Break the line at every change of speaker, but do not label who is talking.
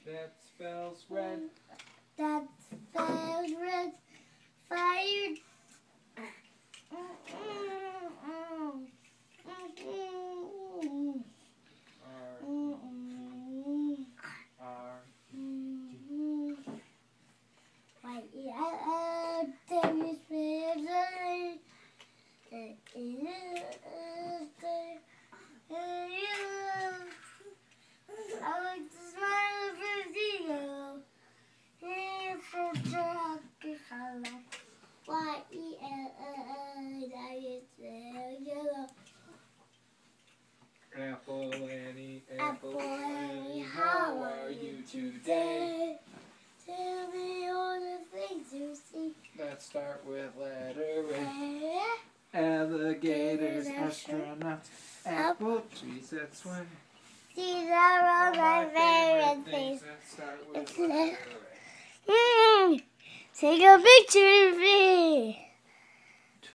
That spells red.
That spells red. Fire.
Apple Annie, Apple Annie, how are you today?
Tell me all the things you see.
Let's start with letter A. Alligators, astronauts, apple trees that swing.
These are all my favorite things.
Let's start with letter A.
Take a picture of me.